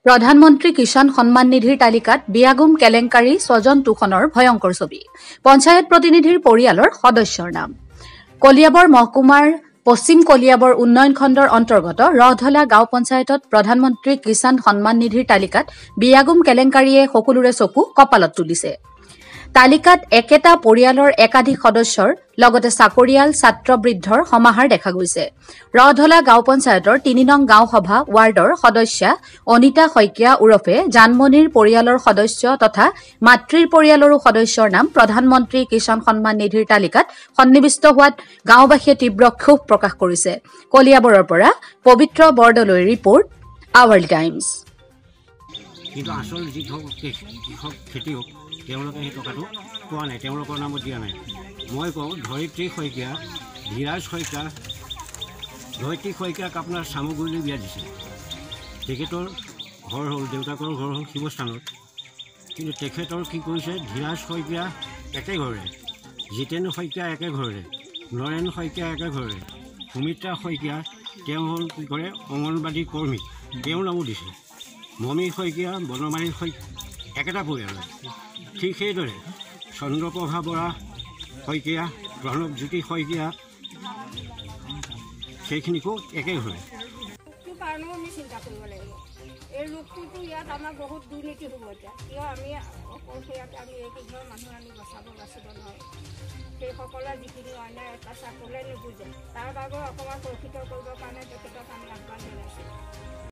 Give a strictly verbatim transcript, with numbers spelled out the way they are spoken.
প্ৰধানমন্ত্ৰী কিষাণ সন্মান নিধিৰ তালিকাত বিয়াগুম কেলেংকাৰী স্বজন তোষণৰ ভয়ংকৰ ছবি পঞ্চায়ত প্ৰতিনিধিৰ পৰিয়ালৰ সদস্যৰ নাম কলিয়াবৰ মহকুমাৰ পশ্চিম কলিয়াবৰ উন্নয়ন খণ্ডৰ অন্তৰ্গত ৰহধলা গাঁও পঞ্চায়তত প্ৰধানমন্ত্ৰী কিষাণ সন্মান নিধিৰ তালিকাত বিয়াগুম কেলেংকাৰীয়ে সকলোৰে চকু কপালত তুলিছে তালিকাত একেটা পৰিয়ালৰ একাধিক সদস্যৰ লগতে চাকৰিয়াল ছাত্ৰ বৃদ্ধৰ সমাহাৰ দেখা গৈছে ৰহধলা গাঁও পঞ্চায়তৰ তিনি নং গাঁও সভা ৱাৰ্ডৰ সদস্যা অনিতা শইকীয়া উৰফে জানমণিৰ পৰিয়ালৰ সদস্য তথা মাতৃৰ পৰিয়ালৰো সদস্যৰ নাম প্ৰধানমন্ত্ৰী কিষাণ সন্মান নিধিৰ তালিকাত সন্নিবিষ্ট হোৱাত গাঁওবাসীয়ে তীব্ৰ ক্ষোভ প্ৰকাশ কৰিছে কলিয়াবৰৰ পৰা পবিত্ৰ বৰদলৈ ৰিপৰ্ট আৱাৰ্ল্ড টাইমছ কিন্তু আসল যি কৃষক খেতিয়ক তেওঁলোকে সেই টকাটো পোৱা নাই তেওঁলোকৰ নামত দিয়া নাই মই কওঁ ধৰিত্ৰী শইকীয়া ধীৰাজ শইকীয়া ধৰিত্ৰী শইকীয়াক আপোনাৰ চামগুৰিলৈ বিয়া দিছে তেখেতৰ ঘৰ হ'ল দেউতাকৰ ঘৰ হ'ল শিৱস্থানত কিন্তু তেখেতৰ কি কৰিছে ধীৰাজ শইকীয়া একে ঘৰৰে জিতেন শইকীয়া একে ঘৰৰে নৰেন শইকীয়া একে ঘৰৰে সুমিত্ৰা শইকীয়া তেওঁ হ'ল কি কৰে অংগনবাদী কৰ্মী তেওঁৰ নামো দিছে মমী শইকীয়া বনমালী শইকীয়া একেটা পৰিয়াল ঠিক সেইদৰে চন্দ্ৰপ্ৰভা বৰা শইকীয়া প্ৰণৱজ্যোতি শইকীয়া সেইখিনিকো একে ঘৰে কাৰণেও আমি চিন্তা কৰিব লাগিব এই ৰোগটোতো ইয়াত আমাৰ বহুত দুৰ্নীতি হ'ব এতিয়া কিয় আমি অকলশৰীয়াকৈ আমি এইকেইঘৰ মানুহ আমি বচাব বাচিব নোৱাৰোঁ সেইসকলে যিখিনি অন্যায় অত্যাচাৰ কৰিলে নুবুজে তাৰ বাবে অকণমান সুৰক্ষিত কৰিবৰ কাৰণে তেখেতক আমি আহ্বান জনাইছোঁ।